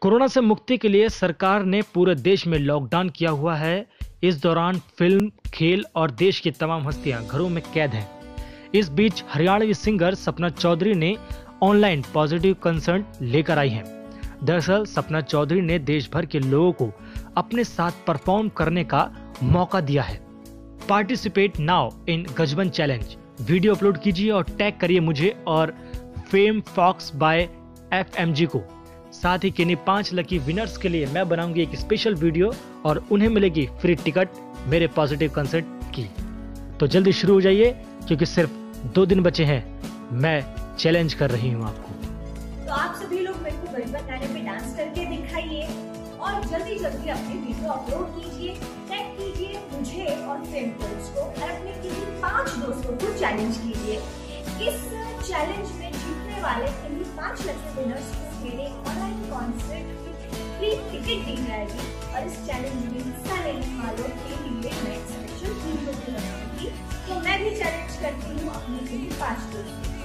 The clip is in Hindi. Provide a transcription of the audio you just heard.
कोरोना से मुक्ति के लिए सरकार ने पूरे देश में लॉकडाउन किया हुआ है। इस दौरान फिल्म, खेल और देश की तमाम हस्तियां घरों में कैद हैं। इस बीच हरियाणवी सिंगर सपना चौधरी ने ऑनलाइन पॉजिटिव कंसर्ट लेकर आई हैं। दरअसल सपना चौधरी ने देश भर के लोगों को अपने साथ परफॉर्म करने का मौका दिया है। Participate now in Gajban challenge, video upload कीजिए और टैग करिए मुझे और फेम फॉक्स बाय FMG को। साथ ही किन्हीं 5 लकी विनर्स के लिए मैं बनाऊंगी एक स्पेशल वीडियो और उन्हें मिलेगी फ्री टिकट मेरे पॉजिटिव कंसर्ट की। तो जल्दी शुरू हो जाइए क्योंकि सिर्फ 2 दिन बचे हैं। मैं चैलेंज कर रही हूँ आपको। तो आप सभी लोग मेरे को गजबन गाने पे डांस करके दिखाइए और जल्दी जल्दी अपनी वीडियो अपलोड कीजिए, टैग कीजिए मुझे और फेम फॉक्स को और अपने किसी 5 दोस्तों को चैलेंज कीजिए। इस चैलेंज में जीतने वाले किन्हीं 5 लकी विनर्स को मेरे ऑनलाइन कॉन्सर्ट की फ्री टिकट दी जाएगी और इस चैलेंज में हिस्सा लेने वालों के लिए मैं स्पेशल वीडियो भी बनाऊंगी। तो मैं भी चैलेंज करती हूँ अपने किन्हीं 5 दोस्तों